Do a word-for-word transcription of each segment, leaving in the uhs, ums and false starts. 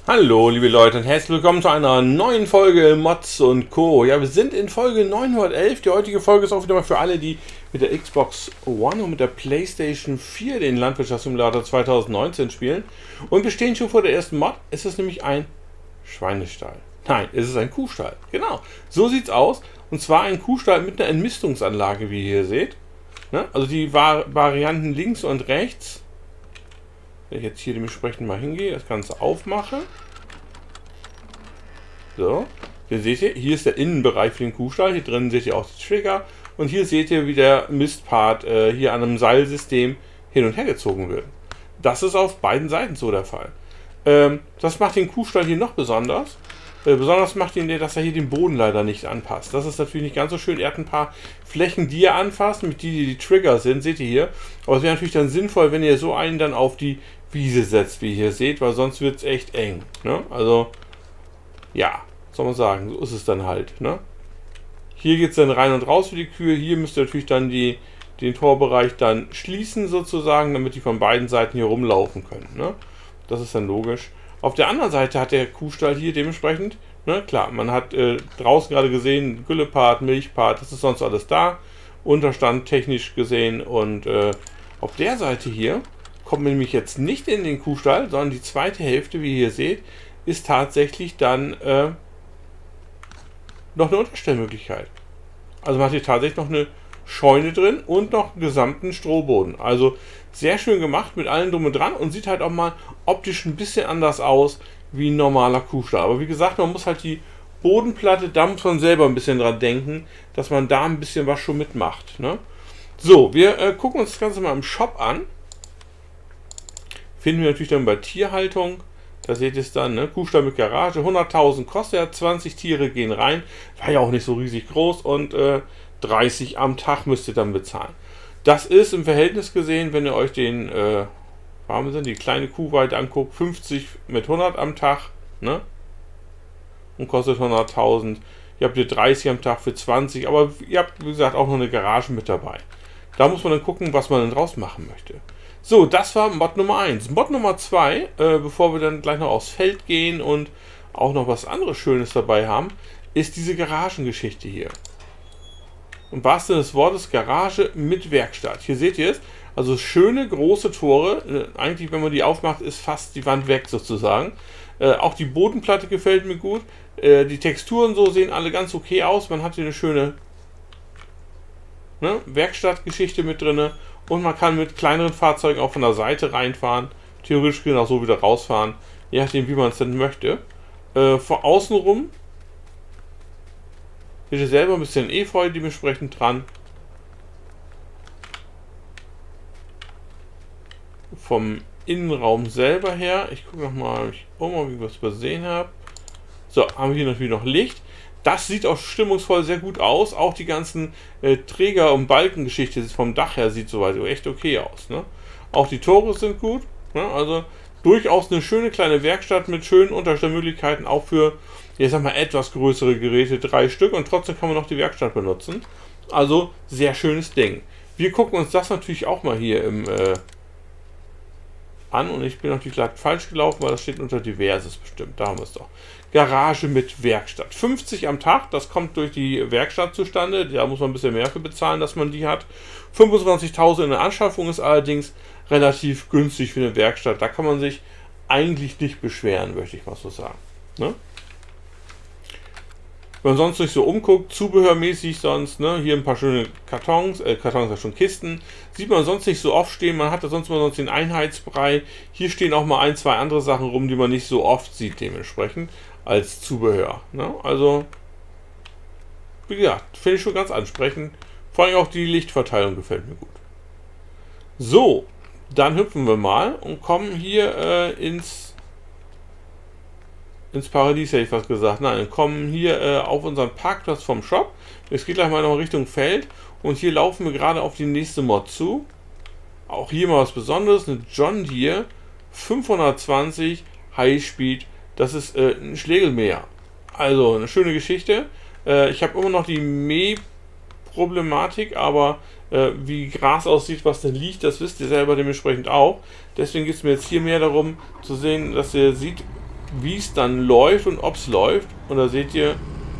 Hallo liebe Leute und herzlich willkommen zu einer neuen Folge Mods und Co. Ja, wir sind in Folge neunhundertelf. Die heutige Folge ist auch wieder mal für alle, die mit der Xbox One und mit der PlayStation vier den Landwirtschaftssimulator zweitausendneunzehn spielen. Und wir stehen schon vor der ersten Mod. Es ist nämlich ein Schweinestall. Nein, es ist ein Kuhstall. Genau, so sieht's aus. Und zwar ein Kuhstall mit einer Entmistungsanlage, wie ihr hier seht. Ne? Also die Vari Varianten links und rechts. Wenn ich jetzt hier dementsprechend mal hingehe, das Ganze aufmache. So, hier seht ihr, hier ist der Innenbereich für den Kuhstall. Hier drin seht ihr auch die Trigger. Und hier seht ihr, wie der Mistpart äh, hier an einem Seilsystem hin und her gezogen wird. Das ist auf beiden Seiten so der Fall. Ähm, das macht den Kuhstall hier noch besonders. Äh, besonders macht ihn, dass er hier den Boden leider nicht anpasst. Das ist natürlich nicht ganz so schön. Er hat ein paar Flächen, die er anfasst, mit die, die die Trigger sind, seht ihr hier. Aber es wäre natürlich dann sinnvoll, wenn ihr so einen dann auf die Wiese setzt, wie ihr hier seht, weil sonst wird es echt eng. Ne? Also, ja, soll man sagen, so ist es dann halt. Ne? Hier geht es dann rein und raus für die Kühe. Hier müsst ihr natürlich dann die, den Torbereich dann schließen sozusagen, damit die von beiden Seiten hier rumlaufen können. Ne? Das ist dann logisch. Auf der anderen Seite hat der Kuhstall hier dementsprechend, ne, klar, man hat äh, draußen gerade gesehen, Güllepart, Milchpart, das ist sonst alles da. Unterstand technisch gesehen und äh, auf der Seite hier kommt man nämlich jetzt nicht in den Kuhstall, sondern die zweite Hälfte, wie ihr hier seht, ist tatsächlich dann äh, noch eine Unterstellmöglichkeit. Also man hat hier tatsächlich noch eine Scheune drin und noch einen gesamten Strohboden. Also sehr schön gemacht mit allem drum und dran und sieht halt auch mal optisch ein bisschen anders aus wie ein normaler Kuhstall. Aber wie gesagt, man muss halt die Bodenplatte, da muss man selber ein bisschen dran denken, dass man da ein bisschen was schon mitmacht. Ne? So, wir äh, gucken uns das Ganze mal im Shop an. Finden wir natürlich dann bei Tierhaltung. Da seht ihr es dann, ne? Kuhstall mit Garage, hunderttausend kostet er, zwanzig Tiere gehen rein. War ja auch nicht so riesig groß und äh, dreißig am Tag müsst ihr dann bezahlen. Das ist im Verhältnis gesehen, wenn ihr euch den, äh, warum sind die kleine Kuhweide anguckt, fünfzig mit hundert am Tag, ne? Und kostet hunderttausend. Ihr habt hier dreißig am Tag für zwanzig, aber ihr habt, wie gesagt, auch noch eine Garage mit dabei. Da muss man dann gucken, was man denn draus machen möchte. So, das war Mod Nummer eins. Mod Nummer zwei, äh, bevor wir dann gleich noch aufs Feld gehen und auch noch was anderes Schönes dabei haben, ist diese Garagengeschichte hier. Im wahrsten Sinne des Wortes Garage mit Werkstatt. Hier seht ihr es. Also schöne große Tore. Äh, eigentlich, wenn man die aufmacht, ist fast die Wand weg sozusagen. Äh, auch die Bodenplatte gefällt mir gut. Äh, die Texturen so sehen alle ganz okay aus. Man hat hier eine schöne ne, Werkstattgeschichte mit drin. Und man kann mit kleineren Fahrzeugen auch von der Seite reinfahren. Theoretisch können auch so wieder rausfahren. Je nachdem, wie man es denn möchte. Äh, von außen rum ist selber ein bisschen Efeu dementsprechend dran. Vom Innenraum selber her. Ich gucke nochmal, ob ich was übersehen habe. So, haben wir hier natürlich noch Licht. Das sieht auch stimmungsvoll sehr gut aus. Auch die ganzen äh, Träger- und Balkengeschichte vom Dach her sieht soweit echt okay aus. Ne? Auch die Tore sind gut. Ne? Also durchaus eine schöne kleine Werkstatt mit schönen Unterstellmöglichkeiten, auch für, ich sag mal, etwas größere Geräte, drei Stück. Und trotzdem kann man noch die Werkstatt benutzen. Also sehr schönes Ding. Wir gucken uns das natürlich auch mal hier im äh, an. Und ich bin natürlich gerade falsch gelaufen, weil das steht unter Diverses bestimmt. Da haben wir es doch. Garage mit Werkstatt. fünfzig am Tag, das kommt durch die Werkstatt zustande. Da muss man ein bisschen mehr für bezahlen, dass man die hat. fünfundzwanzigtausend in der Anschaffung ist allerdings relativ günstig für eine Werkstatt. Da kann man sich eigentlich nicht beschweren, möchte ich mal so sagen. Ne? Wenn man sonst nicht so umguckt, zubehörmäßig sonst, ne, hier ein paar schöne Kartons, äh, Kartons ja schon Kisten, sieht man sonst nicht so oft stehen, man hatte sonst mal sonst den Einheitsbrei, hier stehen auch mal ein, zwei andere Sachen rum, die man nicht so oft sieht dementsprechend, als Zubehör, ne, also, wie gesagt, finde ich schon ganz ansprechend, vor allem auch die Lichtverteilung gefällt mir gut. So, dann hüpfen wir mal und kommen hier äh, ins ins Paradies, hätte ich fast gesagt. Nein, wir kommen hier äh, auf unseren Parkplatz vom Shop. Es geht gleich mal noch Richtung Feld. Und hier laufen wir gerade auf die nächste Mod zu. Auch hier mal was Besonderes. Eine John Deere fünfhundertzwanzig High Speed. Das ist äh, ein Schlegelmäher. Also eine schöne Geschichte. Äh, ich habe immer noch die Mäh-Problematik, aber äh, wie Gras aussieht, was da liegt, das wisst ihr selber dementsprechend auch. Deswegen geht es mir jetzt hier mehr darum zu sehen, dass ihr seht, wie es dann läuft und ob es läuft. Und da seht ihr,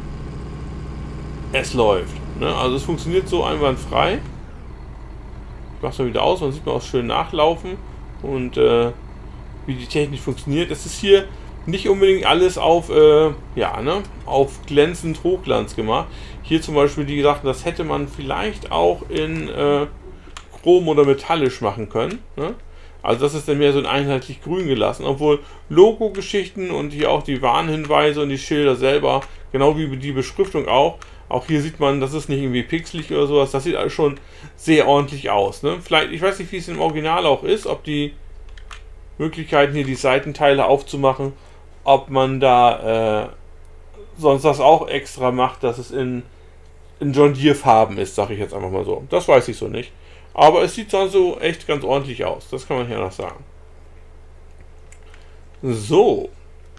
es läuft. Ne? Also es funktioniert so einwandfrei. Ich mache es mal wieder aus, man sieht man auch schön nachlaufen und äh, wie die Technik funktioniert. Es ist hier nicht unbedingt alles auf, äh, ja, ne, auf glänzend Hochglanz gemacht. Hier zum Beispiel, die gesagt, das hätte man vielleicht auch in äh, Chrom oder metallisch machen können. Ne? Also das ist dann mehr so ein einheitlich grün gelassen, obwohl Logo-Geschichten und hier auch die Warnhinweise und die Schilder selber, genau wie die Beschriftung auch, auch hier sieht man, das ist nicht irgendwie pixelig oder sowas, das sieht alles schon sehr ordentlich aus. Ne? Vielleicht, ich weiß nicht, wie es im Original auch ist, ob die Möglichkeiten hier die Seitenteile aufzumachen, ob man da äh, sonst das auch extra macht, dass es in, in John Deere Farben ist, sage ich jetzt einfach mal so. Das weiß ich so nicht. Aber es sieht dann so echt ganz ordentlich aus. Das kann man hier noch sagen. So.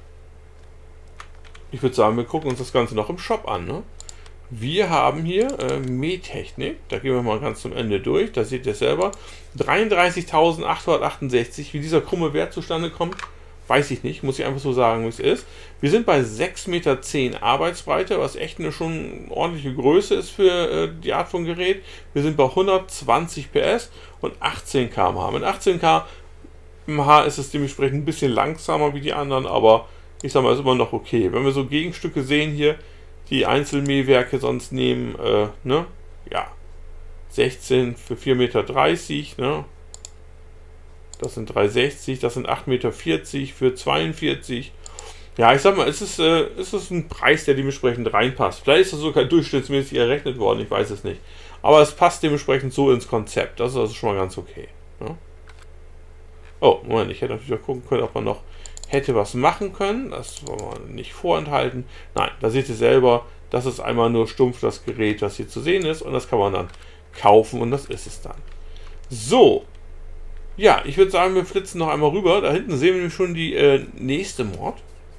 Ich würde sagen, wir gucken uns das Ganze noch im Shop an. Ne? Wir haben hier äh, Mähtechnik. Da gehen wir mal ganz zum Ende durch. Da seht ihr selber. dreiunddreißigtausendachthundertachtundsechzig. Wie dieser krumme Wert zustande kommt, weiß ich nicht. Muss ich einfach so sagen, wie es ist. Wir sind bei sechs Meter zehn Arbeitsbreite, was echt eine schon ordentliche Größe ist für äh, die Art von Gerät. Wir sind bei hundertzwanzig P S und achtzehn Kilometer pro Stunde. Mit achtzehn Kilometer pro Stunde ist es dementsprechend ein bisschen langsamer wie die anderen, aber ich sag mal, ist immer noch okay. Wenn wir so Gegenstücke sehen hier, die Einzelmähwerke sonst nehmen, äh, ne, ja, sechzehn für vier Meter dreißig, ne, das sind drei sechzig, das sind acht Meter vierzig für zweiundvierzig. Ja, ich sag mal, es ist, äh, es ist ein Preis, der dementsprechend reinpasst. Vielleicht ist das sogar durchschnittsmäßig errechnet worden, ich weiß es nicht. Aber es passt dementsprechend so ins Konzept. Das ist also schon mal ganz okay. Ne? Oh, Moment, ich hätte natürlich auch gucken können, ob man noch hätte was machen können. Das wollen wir nicht vorenthalten. Nein, da seht ihr selber, das ist einmal nur stumpf das Gerät, das hier zu sehen ist. Und das kann man dann kaufen und das ist es dann. So. Ja, ich würde sagen, wir flitzen noch einmal rüber. Da hinten sehen wir schon die äh, nächste Mod.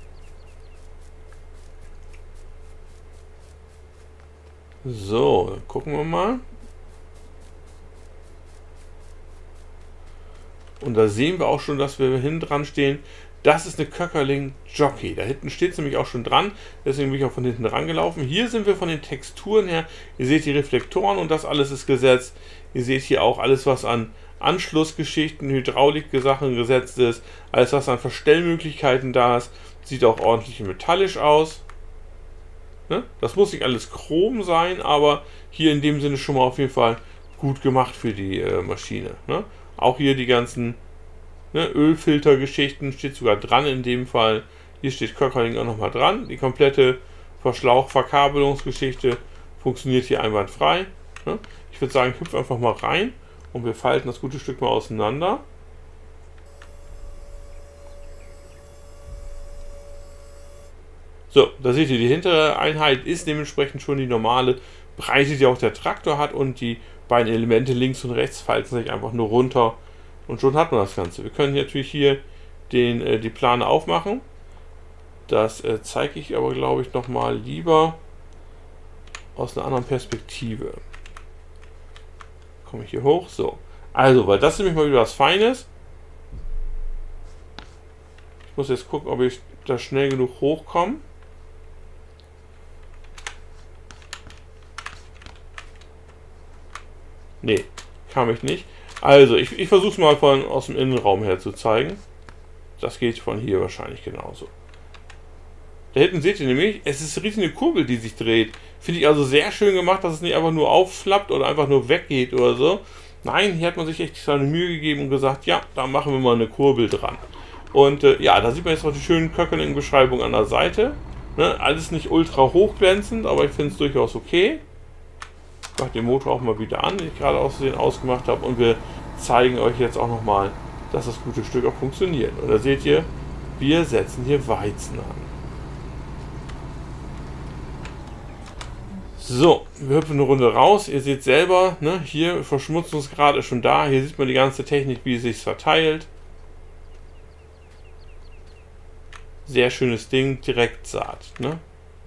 So, dann gucken wir mal. Und da sehen wir auch schon, dass wir hinten dran stehen. Das ist eine Köckerling Jockey. Da hinten steht es nämlich auch schon dran. Deswegen bin ich auch von hinten rangelaufen. Hier sind wir von den Texturen her. Ihr seht die Reflektoren und das alles ist gesetzt. Ihr seht hier auch alles, was an Anschlussgeschichten, Hydraulik-Sachen gesetzt ist. Alles, was an Verstellmöglichkeiten da ist. Sieht auch ordentlich metallisch aus. Ne? Das muss nicht alles Chrom sein, aber hier in dem Sinne schon mal auf jeden Fall gut gemacht für die äh, Maschine. Ne? Auch hier die ganzen ne, Ölfiltergeschichten steht sogar dran in dem Fall. Hier steht Köckerling auch nochmal dran. Die komplette Verschlauch-Verkabelungsgeschichte funktioniert hier einwandfrei. Ne? Ich würde sagen, ich hüpfe einfach mal rein und wir falten das gute Stück mal auseinander. So, da seht ihr, die hintere Einheit ist dementsprechend schon die normale Breite, die auch der Traktor hat, und die beiden Elemente links und rechts falten sich einfach nur runter und schon hat man das Ganze. Wir können natürlich hier den, äh, die Plane aufmachen. Das äh, zeige ich aber, glaube ich, noch mal lieber aus einer anderen Perspektive. Komme ich hier hoch? So. Also, weil das ist nämlich mal wieder was Feines. Ich muss jetzt gucken, ob ich da schnell genug hochkomme. Nee, kam ich nicht. Also, ich, ich versuche es mal von aus dem Innenraum her zu zeigen. Das geht von hier wahrscheinlich genauso. Da hinten seht ihr nämlich, es ist richtig eine Kurbel, die sich dreht. Finde ich also sehr schön gemacht, dass es nicht einfach nur aufflappt oder einfach nur weggeht oder so. Nein, hier hat man sich echt seine Mühe gegeben und gesagt, ja, da machen wir mal eine Kurbel dran. Und äh, ja, da sieht man jetzt auch die schönen Köckerling-Beschreibung an der Seite. Ne, alles nicht ultra hochglänzend, aber ich finde es durchaus okay. Ich mache den Motor auch mal wieder an, den ich gerade auszusehen ausgemacht habe, und wir zeigen euch jetzt auch nochmal, dass das gute Stück auch funktioniert. Und da seht ihr, wir setzen hier Weizen an. So, wir hüpfen eine Runde raus. Ihr seht selber, ne, hier Verschmutzungsgrad ist schon da. Hier sieht man die ganze Technik, wie es sich verteilt. Sehr schönes Ding, Direktsaat. Ne?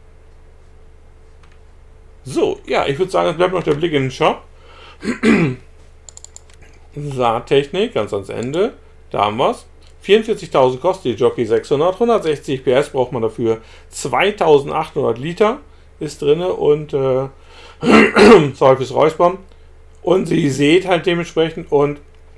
So, ja, ich würde sagen, es bleibt noch der Blick in den Shop. Saattechnik, ganz ans Ende. Da haben wir es. vierundvierzigtausend kostet die Jockey sechshundert, hundertsechzig P S braucht man dafür, zweitausendachthundert Liter ist drin und äh, sorry fürs Räuspern. Und sie seht halt dementsprechend und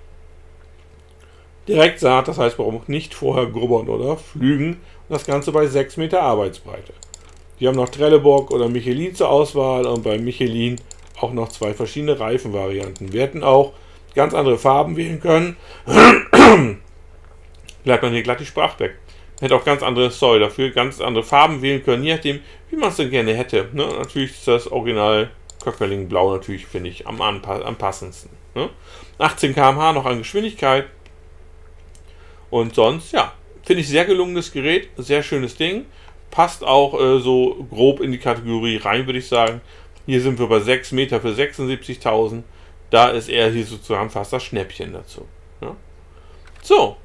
direkt Saat, das heißt, warum nicht vorher grubbern oder flügen. Und das Ganze bei sechs Meter Arbeitsbreite. Wir haben noch Trelleborg oder Michelin zur Auswahl und bei Michelin auch noch zwei verschiedene Reifenvarianten. Wir hätten auch ganz andere Farben wählen können. Bleibt man hier glatt die Sprache weg. Man hätte auch ganz andere, sorry dafür, ganz andere Farben wählen können, je nachdem, wie man es denn gerne hätte. Ne? Natürlich ist das Original Köckerling Blau natürlich, finde ich, am, am passendsten. Ne? achtzehn Kilometer pro Stunde noch an Geschwindigkeit. Und sonst, ja, finde ich sehr gelungenes Gerät, sehr schönes Ding. Passt auch äh, so grob in die Kategorie rein, würde ich sagen. Hier sind wir bei sechs Meter für sechsundsiebzigtausend. Da ist er hier sozusagen fast das Schnäppchen dazu. Ja? So.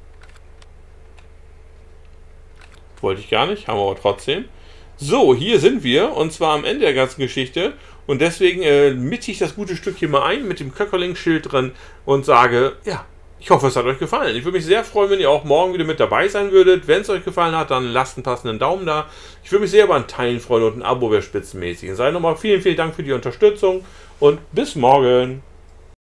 Wollte ich gar nicht, haben wir aber trotzdem. So, hier sind wir und zwar am Ende der ganzen Geschichte. Und deswegen äh, mitte ich das gute Stück hier mal ein mit dem Köckerling-Schild drin und sage, ja, ich hoffe, es hat euch gefallen. Ich würde mich sehr freuen, wenn ihr auch morgen wieder mit dabei sein würdet. Wenn es euch gefallen hat, dann lasst einen passenden Daumen da. Ich würde mich sehr über ein Teilen freuen und ein Abo wäre spitzenmäßig. Sei nochmal vielen, vielen Dank für die Unterstützung und bis morgen.